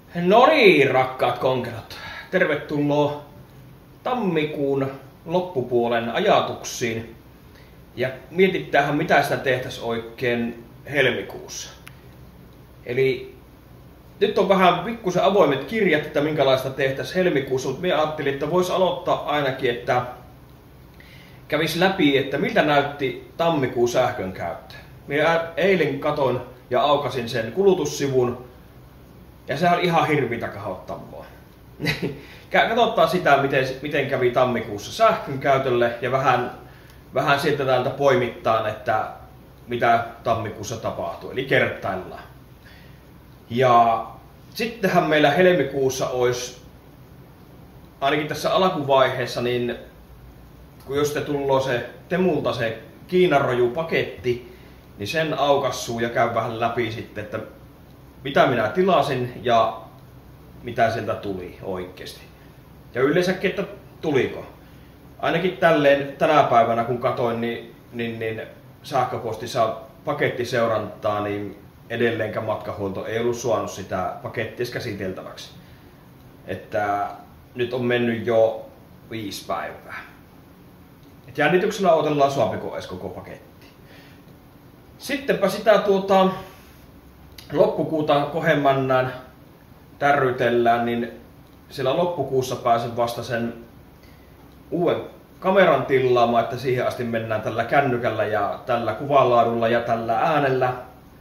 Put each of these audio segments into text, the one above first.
No niin, rakkaat konkerot. Tervetuloa tammikuun loppupuolen ajatuksiin. Ja mietitäänhän, mitä sitä tehtäisiin oikein helmikuussa. Eli nyt on vähän pikkusen avoimet kirjat, että minkälaista tehtäisiin helmikuussa, mutta minä ajattelin, että voisi aloittaa ainakin, että kävisi läpi, että miltä näytti tammikuun sähkön käyttö. Minä eilen katoin ja aukasin sen kulutussivun, ja se oli ihan hirvitä kahottavaa. Katsotaan sitä, miten kävi tammikuussa sähkön käytölle, ja vähän sieltä täältä poimittaan, että mitä tammikuussa tapahtuu, eli kertaillaan. Ja sittenhän meillä helmikuussa olisi, ainakin tässä alkuvaiheessa, niin kun jos te tulloo se Temulta se Kiinan roju paketti, niin sen aukassuu ja käy vähän läpi sitten, että mitä minä tilasin ja mitä sieltä tuli oikeasti. Ja yleensäkin, että tuliko. Ainakin tälleen tänä päivänä kun katoin, niin sähköpostissa pakettiseurantaa, niin edelleenkään matkahuolto ei ollut suonut sitä pakettia käsiteltäväksi. Että nyt on mennyt jo 5 päivää. Et jännityksellä odotellaan suopiko edes koko paketti. Sittenpä sitä loppukuuta kohemmannaan tärrytellään, niin siellä loppukuussa pääsen vasta sen uuden kameran tilaamaan, että siihen asti mennään tällä kännykällä ja tällä kuvanlaadulla ja tällä äänellä.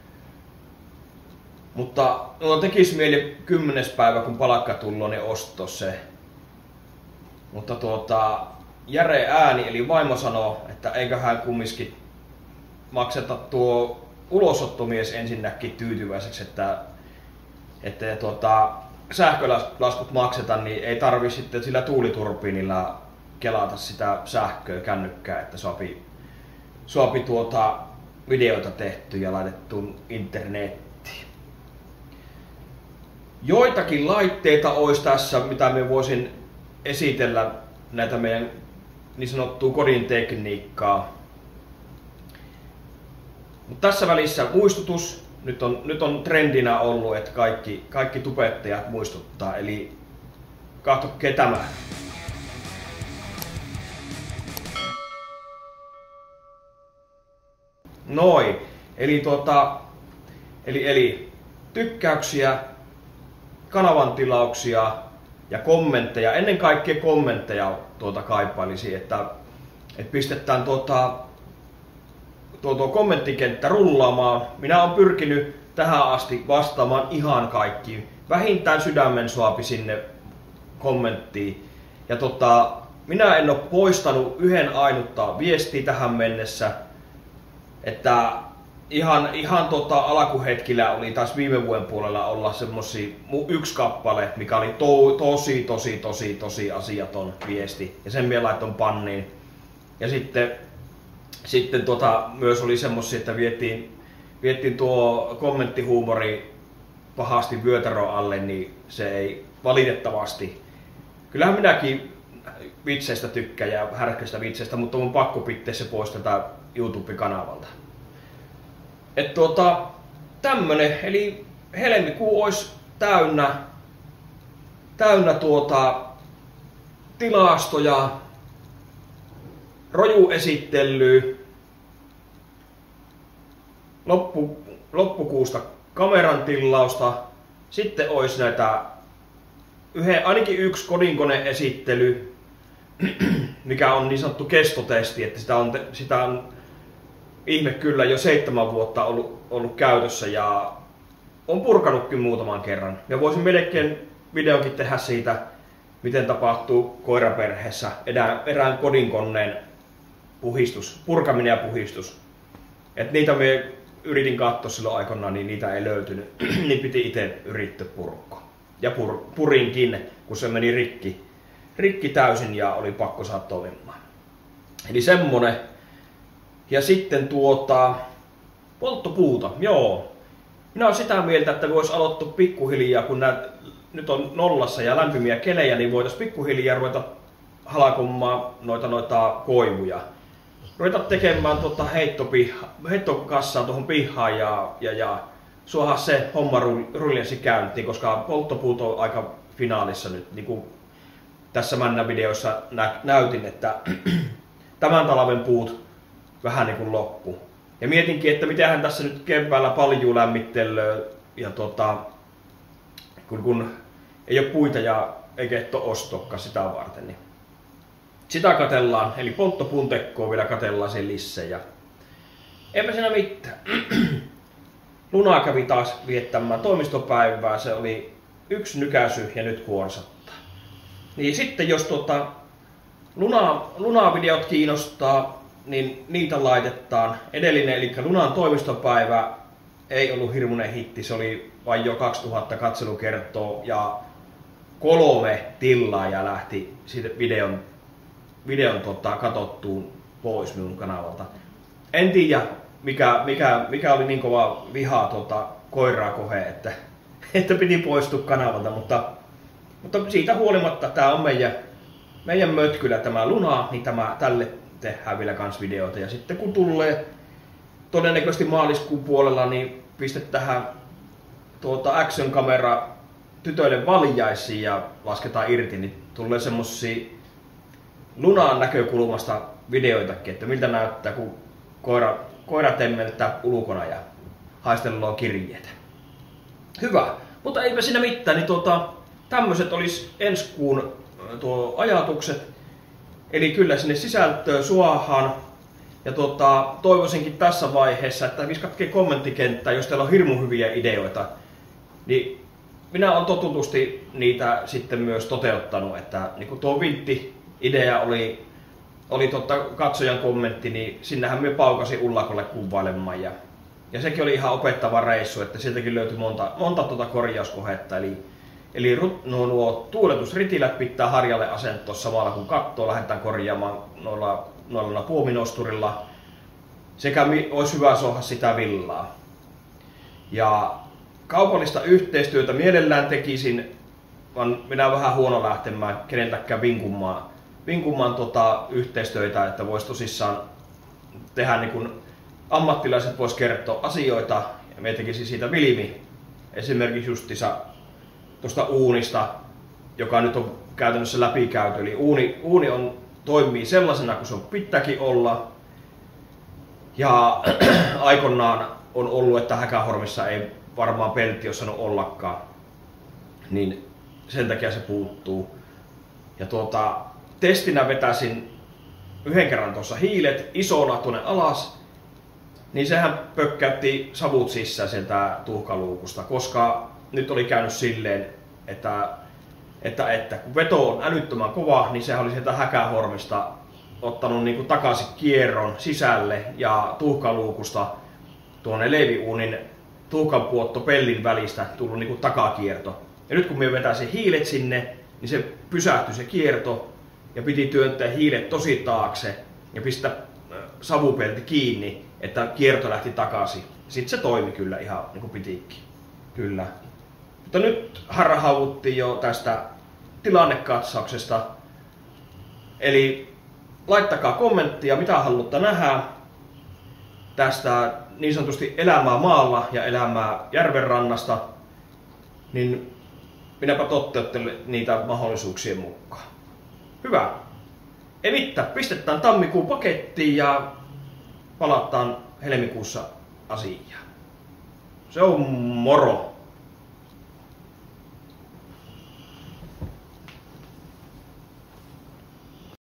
Mutta tekisi mieli 10. päivä, kun palkka tulloo, niin ostaa se. Mutta järe ääni, eli vaimo sanoo, että eiköhän kumminkin makseta tuo ulosottomies ensinnäkin tyytyväiseksi, että sähkölaskut maksetaan, niin ei tarvi sitten sillä tuuliturbiinilla kelata sitä sähköä kännykkää, että saapi videoita tehty ja laitettu internettiin. Joitakin laitteita olisi tässä, mitä me voisin esitellä näitä meidän niin sanottua kodin tekniikkaa. Mutta tässä välissä muistutus. Nyt on trendinä ollut, että kaikki tubettajat muistuttaa. Eli katsokee tämä. Noi. Eli tykkäyksiä, kanavan tilauksia ja kommentteja. Ennen kaikkea kommentteja kaipailisi, että pistetään kommenttikenttä rullaamaan. Minä olen pyrkinyt tähän asti vastaamaan ihan kaikkiin. Vähintään sydämen suapi sinne kommenttiin. Ja minä en ole poistanut yhden ainutta viestiä tähän mennessä. Että ihan alkuhetkillä oli taas viime vuoden puolella olla semmosia yksi kappale, mikä oli tosi asiaton viesti. Ja sen minä laitoin panniin. Ja sitten myös oli semmosia, että vietiin tuo kommenttihuumori pahasti vyötärön alle, niin se ei valitettavasti. Kyllähän minäkin vitseistä tykkään ja härköistä vitseistä, mutta on pakko pitää se pois tätä YouTube-kanavalta. Tämmönen, eli helmikuu olisi täynnä tilastoja, rojuesittelyä, loppukuusta kameran tilausta, sitten olisi näitä ainakin yksi kodinkoneesittely, mikä on niin sanottu kestotesti, että sitä on ihme kyllä jo 7 vuotta ollut käytössä ja on purkanutkin muutaman kerran. Ja voisin melkein videonkin tehdä siitä, miten tapahtuu koiraperheessä erään kodinkoneen purkaminen ja puhistus. Et niitä me yritin katsoa silloin aikoinaan, niin niitä ei löytynyt, niin piti itse yrittää purkkoa. Ja purinkin, kun se meni rikki täysin ja oli pakko saada toimimaan. Eli semmonen. Ja sitten polttopuuta, joo. Minä olen sitä mieltä, että voisi aloittaa pikkuhiljaa, kun nyt on nollassa ja lämpimiä kelejä, niin voitaisiin pikkuhiljaa ruveta halakomaan noita koivuja. Ruveta tekemään heittokassaa tuohon pihaan ja suoha se homma ruljansi käyntiin, koska polttopuut on aika finaalissa nyt. Niin kuin tässä Männä-videossa näytin, että tämän talven puut vähän niin kuin loppu. Ja mietinkin, että mitähän tässä nyt keväällä paljon lämmittelee ja kun ei ole puita ja eikä ole ostokkaan sitä varten. Niin sitä katellaan, eli polttopuun tekkoa vielä katellaan sen lisää. Ja eipä siinä mitään. Luna kävi taas viettämään toimistopäivää, se oli yksi nykäisy ja nyt kuorsattaa. Niin sitten jos Luna-videot kiinnostaa, niin niitä laitetaan. Edellinen, eli Lunan toimistopäivä, ei ollut hirmuinen hitti, se oli vain jo 2000 katselukertoa ja 3 tillaajaa lähti siitä videon katsottuun pois minun kanavalta. En tiedä mikä oli niin kova vihaa koiraa kohe, että piti poistua kanavalta, mutta siitä huolimatta tämä on meidän mötkylä tämä Luna, niin tälle tehdään vielä kans videoita. Ja sitten kun tulee todennäköisesti maaliskuun puolella, niin pistetään action-kamera tytöille valjaisiin ja lasketaan irti, niin tulee semmosia Lunan näkökulmasta videoitakin, että miltä näyttää, kun koira temmeltää ulkona ja haistellaan kirjeitä. Hyvä, mutta eipä siinä mitään, niin tämmöiset olisi ensi kuun ajatukset. Eli kyllä sinne sisältöä suohaan. Ja toivoisinkin tässä vaiheessa, että viskatke kommenttikenttään, jos teillä on hirmu hyviä ideoita. Niin minä olen totutusti niitä sitten myös toteuttanut, että niin kuin tuo vintti-idea oli katsojan kommentti, niin sinnehän me paukasin Ullakolle kuvailemaan. Ja sekin oli ihan opettava reissu, että sieltäkin löytyi monta korjauskohdetta. Eli nuo tuuletusritilät pitää harjalle asentaa samalla kun kattoa lähdetään korjaamaan noilla puominosturilla. Sekä olisi hyvä soha sitä villaa. Ja kaupallista yhteistyötä mielellään tekisin, vaan minä vähän huono lähtemään keneltäkään vinkumaan yhteistyötä, että voisi tosissaan tehdä niin kuin ammattilaiset vois kertoa asioita ja me tekisin siitä filmi. Esimerkiksi justissa tuosta uunista, joka nyt on käytännössä läpikäyty. Eli uuni toimii sellaisena kuin se on pitääkin olla. Ja aikoinaan on ollut, että Häkähormissa ei varmaan pelti ole saanut ollakaan. Niin sen takia se puuttuu. Ja testinä vetäsin yhden kerran tuossa hiilet isona tuonne alas. Niin sehän pökkäytti savut sisään sieltä tuhkaluukusta, koska nyt oli käynyt silleen, että kun veto on älyttömän kova, niin sehän oli sieltä Häkähormista ottanut niin kuin takaisin kierron sisälle ja tuhkaluukusta tuonne leiviuunin tuhkanpuottopellin välistä tullut niin kuin takakierto. Ja nyt kun minä vetäisin hiilet sinne, niin se pysähtyi se kierto ja piti työntää hiilet tosi taakse ja pistää savupelti kiinni, että kierto lähti takaisin. Sitten se toimi kyllä ihan niin kuin pitikin. Kyllä. Mutta nyt harhauttiin jo tästä tilannekatsauksesta. Eli laittakaa kommenttia, mitä haluatte nähdä tästä niin sanotusti elämää maalla ja elämää järvenrannasta. Niin minäpä toteuttelen niitä mahdollisuuksien mukaan. Hyvä. Ei mitään, pistetään tammikuun pakettiin ja palataan helmikuussa asiaan. Se on moro!